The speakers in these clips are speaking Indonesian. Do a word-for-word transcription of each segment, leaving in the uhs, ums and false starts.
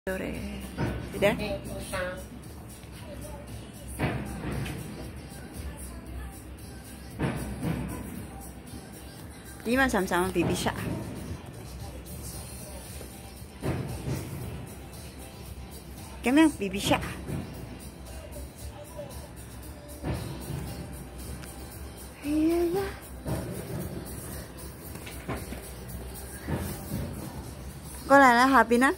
Sore. Sudah? Gimana sama-sama Bibi Syak? Gimana Bibi Syak? Iya ya. Có lại là hợp pin á.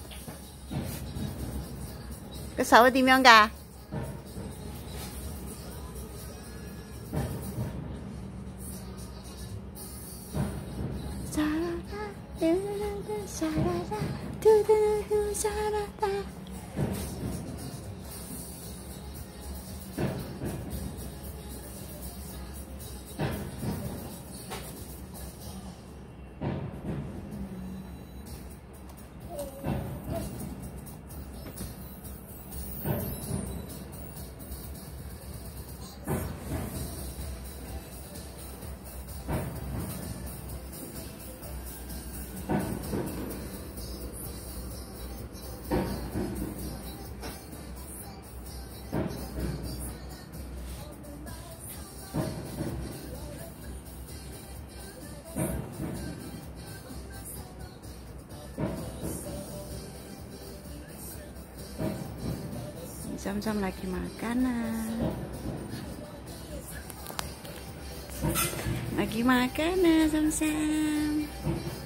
Cái手點樣㗎？Sam-sam lagi makanan. Lagi makanan, Sam-sam.